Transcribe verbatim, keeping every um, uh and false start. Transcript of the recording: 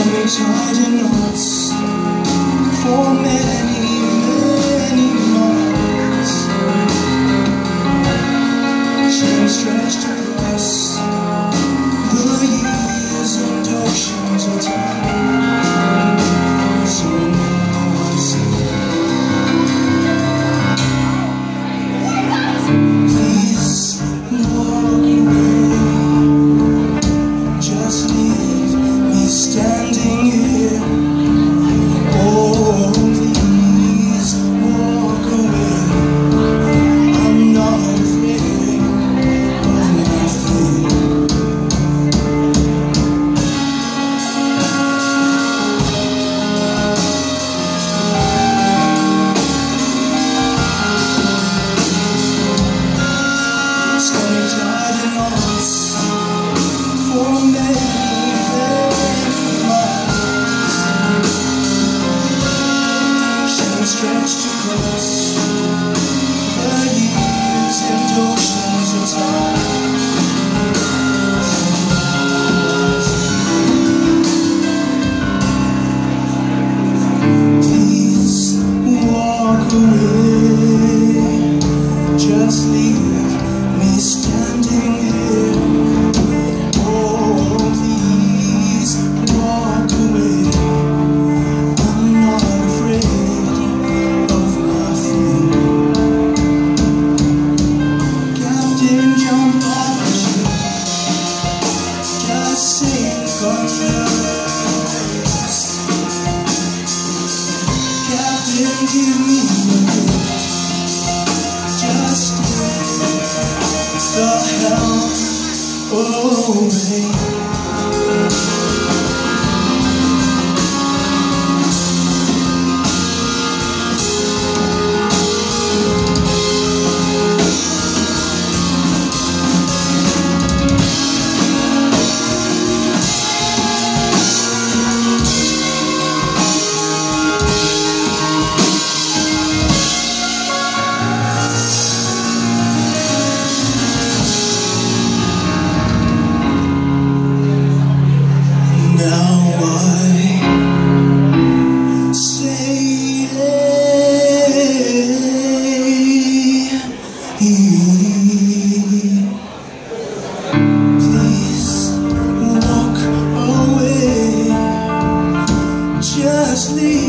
me tied in knots for many, many months. Chains stretched across the years and oceans of time. So now I say, please walk away. Just leave me standing here. Oh, please walk away. I'm not afraid of my fear. Stomach tied in knots for many, many miles. Chains stretched across the years and oceans of time. Please walk away. Just leave me standing here. Oh, please walk away. I'm not afraid of my fear. Captain, jump off the ship. Just sink on your waves. Captain, give me a lift. Just the hell away. Please walk away. Just leave